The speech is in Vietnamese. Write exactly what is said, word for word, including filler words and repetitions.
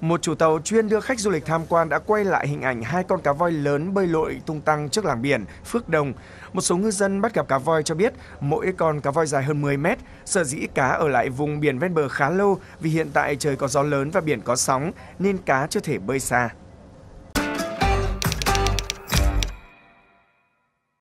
Một chủ tàu chuyên đưa khách du lịch tham quan đã quay lại hình ảnh hai con cá voi lớn bơi lội tung tăng trước làng biển Phước Đồng. Một số ngư dân bắt gặp cá voi cho biết mỗi con cá voi dài hơn mười mét. Sở dĩ cá ở lại vùng biển ven bờ khá lâu vì hiện tại trời có gió lớn và biển có sóng nên cá chưa thể bơi xa.